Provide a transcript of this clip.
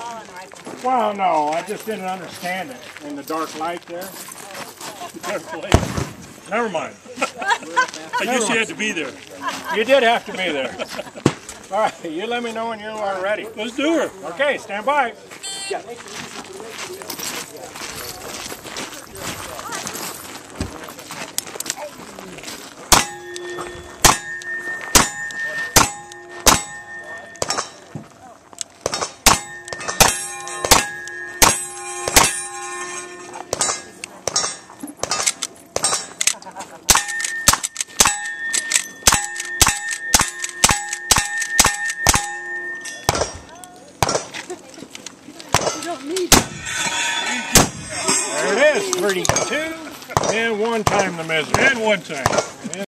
Well, no, I just didn't understand it in the dark light there. Dark light. Never mind. I guess you had to be there. You did have to be there. All right, you let me know when you are ready. Let's do her. Okay, stand by. There it is, 32, and one time the measure. And one time.